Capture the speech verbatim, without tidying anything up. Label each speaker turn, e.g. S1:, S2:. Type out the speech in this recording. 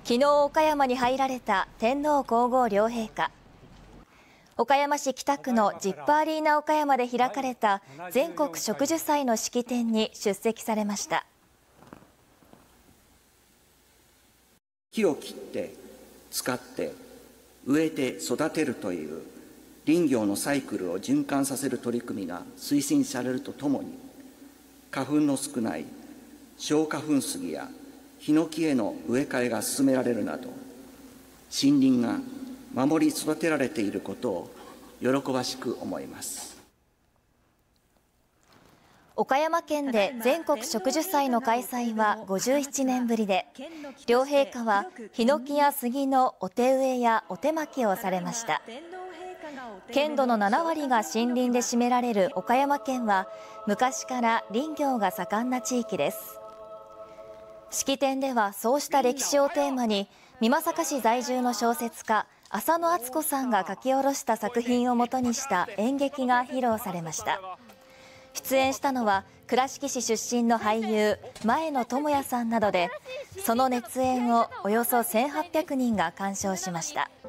S1: 昨日岡山に入られた天皇皇后両陛下。岡山市北区のジップアリーナ岡山で開かれた全国植樹祭の式典に出席されました。
S2: 木を切って使って植えて育てるという林業のサイクルを循環させる取り組みが推進されるとともに、花粉の少ない小花粉杉やヒノキへの植え替えが進められるなど、森林が守り育てられていることを喜ばしく思います。
S1: 岡山県で全国植樹祭の開催はごじゅうななねんぶりで、両陛下はヒノキや杉のお手植えやお手巻きをされました。県土のななわりが森林で占められる岡山県は、昔から林業が盛んな地域です。式典ではそうした歴史をテーマに、美作市在住の小説家浅野温子さんが書き下ろした作品をもとにした演劇が披露されました。出演したのは倉敷市出身の俳優前野智也さんなどで、その熱演をおよそせんはっぴゃくにんが鑑賞しました。